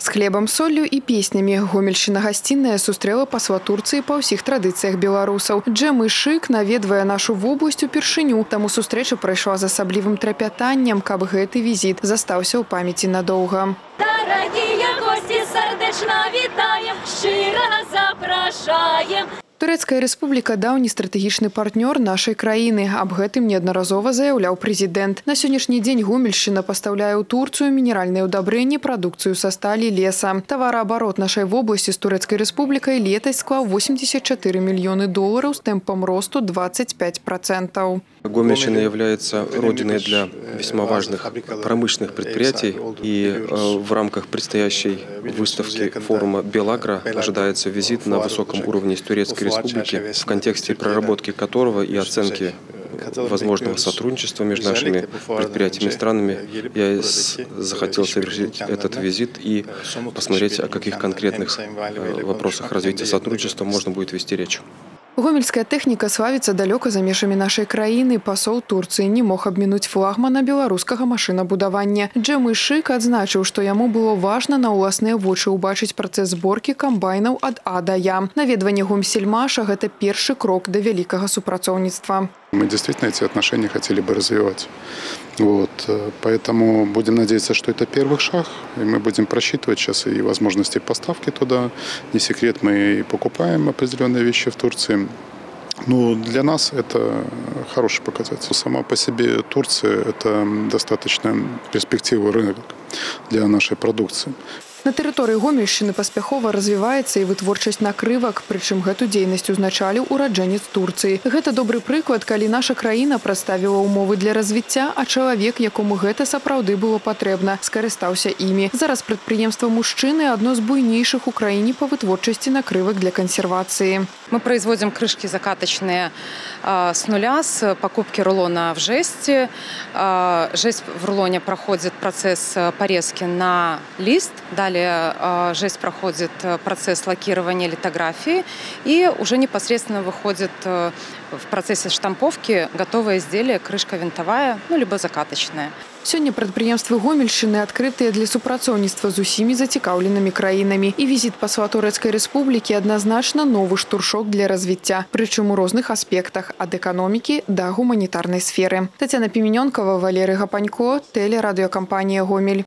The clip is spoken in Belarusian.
С хлебом, солью и песнями гомельшчына гостиная сустрэла пасла Турции па ўсіх традыцыях беларусаў. Джэм і шык наведвае нашу вобласць упершыню, таму сустрэча прайшла з асаблівым трапятаннем, каб гэты візіт застаўся ў памяці надоўга. Дорогие гости, сэрдэчна вітаем, шчыра запрашаем. Турэцкая рэспубліка – даўні стратэгічны партнёр нашай краіны. Аб гэтым неаднаразова заяўляў прэзідэнт. На сённяшні дзень Гомельшчына пастаўляе ў Турцыю мінеральныя ўдабрэнні, прадукцыю са сталі, леса. Тавараабарот нашай вобласці з Турэцкай рэспублікай летась склаў 84 мільёны долараў з тэмпам росту 25%. Гомельщина является родиной для весьма важных промышленных предприятий, и в рамках предстоящей выставки форума «Белагро» ожидается визит на высоком уровне из Турецкой Республики, в контексте проработки которого и оценки возможного сотрудничества между нашими предприятиями и странами я захотел совершить этот визит и посмотреть, о каких конкретных вопросах развития сотрудничества можно будет вести речь. Гомельская тэхніка славіцца далёка за межамі нашай краіны. Пасол Турцыі не мог абмінуць флагмана беларускага машынабудавання. Джэм і шык адзначыў, што яму было важна на ўласныя вочы ўбачыць працэс зборкі комбайнаў ад А да Я. Наведванне гомсельмаша – гэта першы крок да вялікага супрацоўніцтва. Мы действительно эти отношения хотели бы развивать. Поэтому будем надеяться, что это первый шаг. И мы будем просчитывать сейчас и возможности поставки туда. Не секрет, мы и покупаем определенные вещи в Турции. Но для нас это хороший показатель. Сама по себе Турция – это достаточно перспективный рынок для нашей продукции. На тэрыторыі Гомельшчыны паспяхова развіваецца і вытворчасць накрывак, прычым гэту дзейнасць узначаліў ураджэнец Турцыі. Гэта добры прыклад, калі наша краіна прадставіла ўмовы для развіцця, а чалавек, якому гэта сапраўды было патрэбна, скарыстаўся імі. Зараз прадпрыемства мужчыны – адно з буйнейшых у краіне па вытворчасці накрывак для консервации. Мы производим крышки закаточные с нуля, с покупки рулона в жести. Жесть в рулоне проходит процесс порезки на лист. Далее жесть проходит процесс лакирования, литографии. И уже непосредственно выходит в процессе штамповки готовое изделие, крышка винтовая, либо закаточная. Сёння прадпрыемствы Гомельшчыны адкрытыя для супрацоўніцтва з усімі зацікаўленымі краінамі. І візіт пасла Турэцкай рэспублікі адназначна новы штуршок для развіцця, прычым у розных аспектах – ад эканомікі да гуманітарнай сферы. Тацяна Піменёнкава, Валерый Гапанько, тэлерадыёкампанія «Гомель».